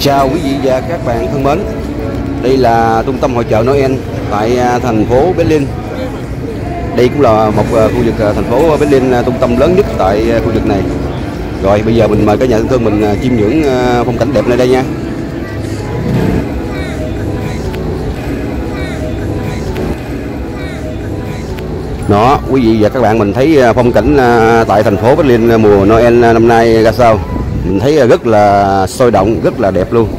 Chào quý vị và các bạn thân mến. Đây là trung tâm hội chợ Noel tại thành phố Berlin. Đây cũng là một khu vực thành phố Berlin trung tâm lớn nhất tại khu vực này. Rồi bây giờ mình mời cả nhà thân thương mình chiêm ngưỡng phong cảnh đẹp nơi đây nha. Đó, quý vị và các bạn, mình thấy phong cảnh tại thành phố Berlin mùa Noel năm nay ra sao? Mình thấy rất là sôi động, rất là đẹp luôn.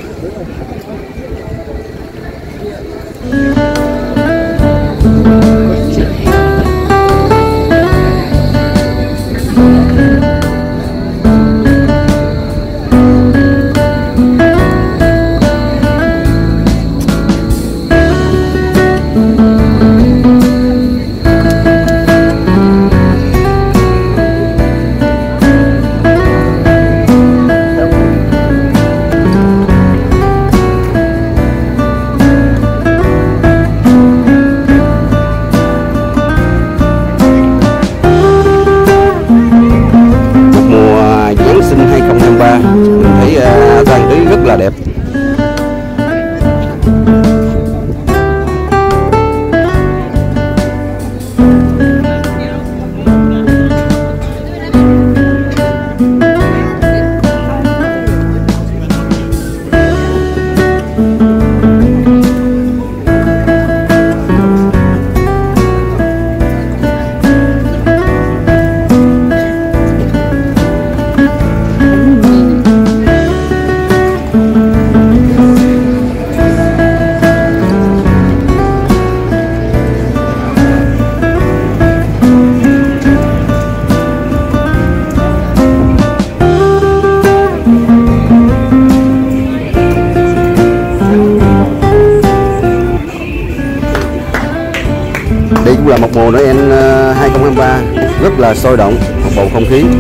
Mình thấy trang trí rất là đẹp. Đây cũng là một mùa Noel 2023 rất là sôi động, một bầu không khí.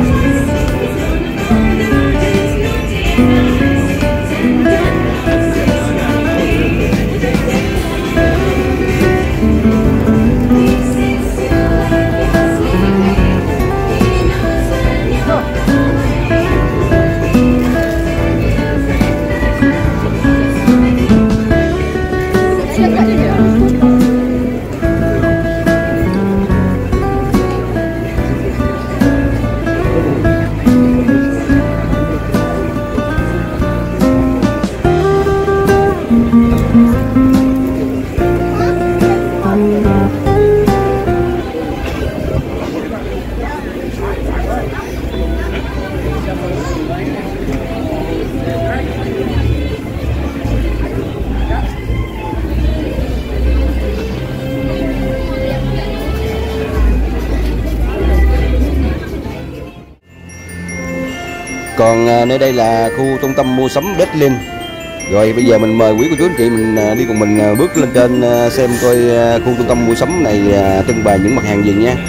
Còn nơi đây là khu trung tâm mua sắm Berlin. Rồi bây giờ mình mời quý cô chú anh chị mình đi cùng mình bước lên trên xem coi khu trung tâm mua sắm này trưng bày những mặt hàng gì nha.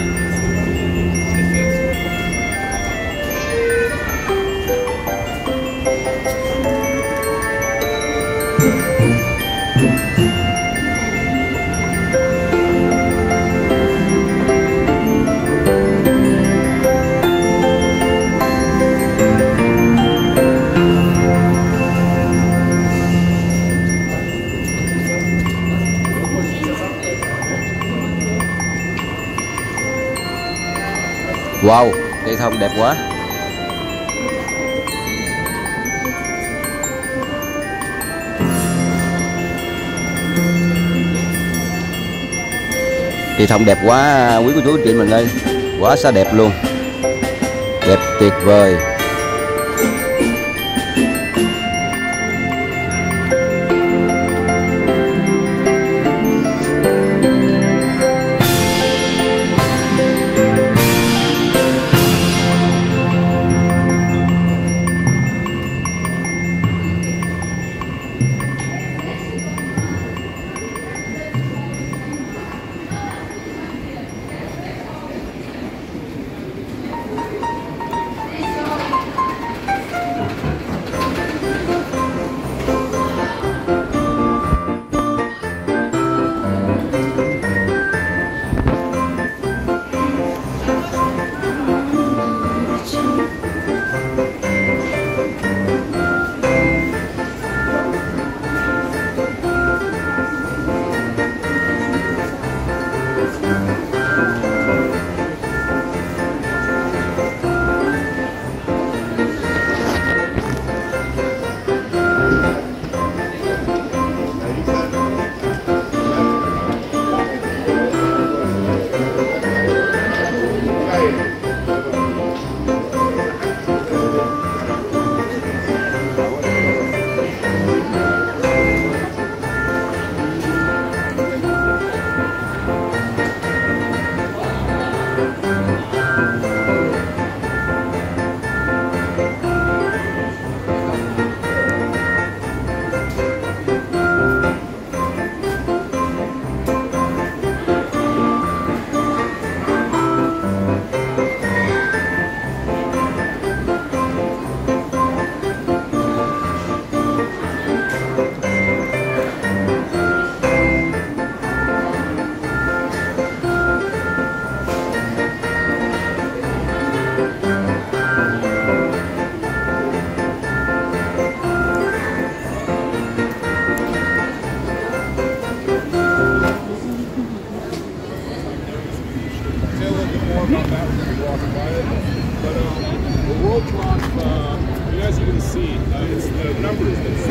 Wow, cây thông đẹp quá. Cây thông đẹp quá quý cô chú anh chị mình ơi. Quá xa đẹp luôn. Đẹp tuyệt vời.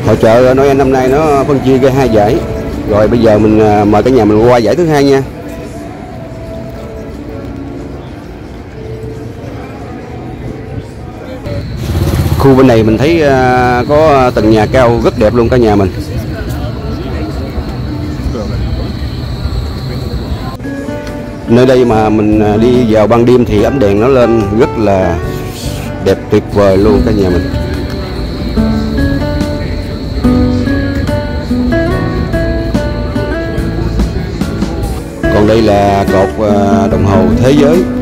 Hội chợ Noel năm nay nó phân chia ra 2 giải. Rồi bây giờ mình mời cả nhà mình qua giải thứ 2 nha. Khu bên này mình thấy có tầng nhà cao rất đẹp luôn cả nhà mình. Nơi đây mà mình đi vào ban đêm thì ánh đèn nó lên rất là đẹp tuyệt vời luôn cả nhà mình. Còn đây là cột đồng hồ thế giới.